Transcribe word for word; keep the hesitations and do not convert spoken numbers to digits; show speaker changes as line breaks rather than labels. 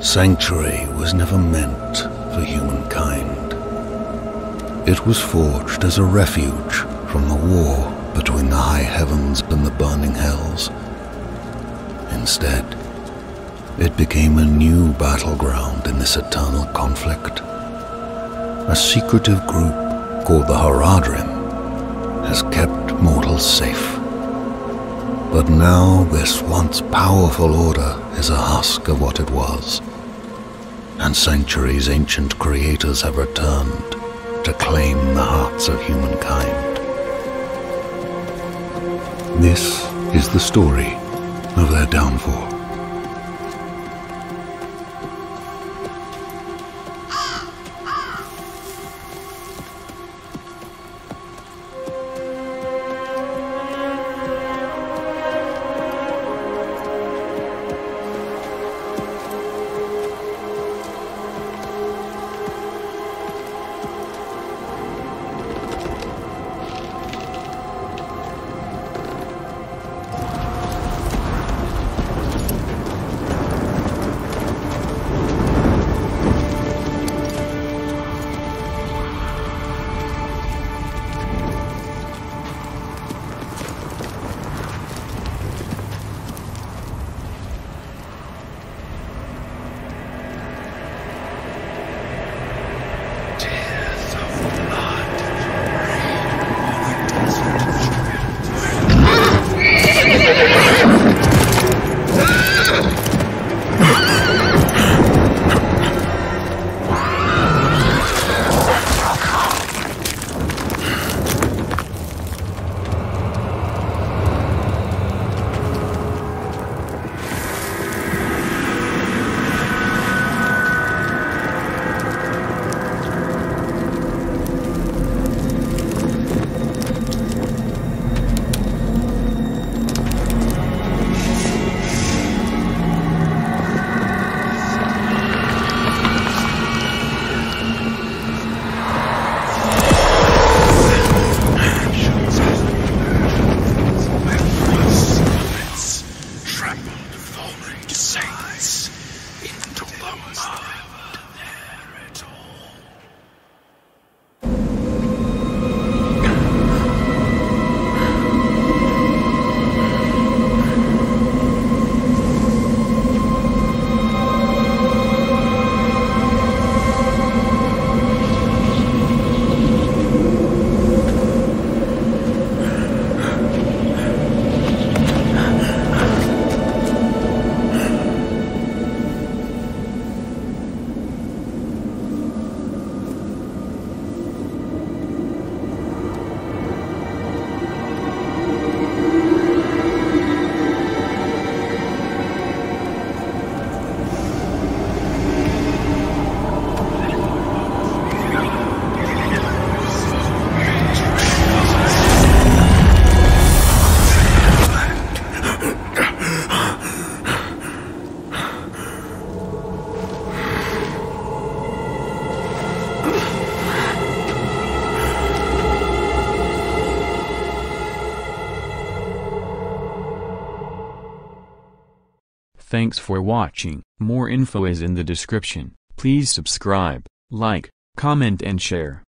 Sanctuary was never meant for humankind. It was forged as a refuge from the war between the high heavens and the burning hells. Instead, it became a new battleground in this eternal conflict. A secretive group called the Horadrim has kept mortals safe. But now this once powerful order is a husk of what it was, and Sanctuary's ancient creators have returned to claim the hearts of humankind. This is the story of their downfall.
Thanks for watching. More info is in the description. Please subscribe, like, comment and share.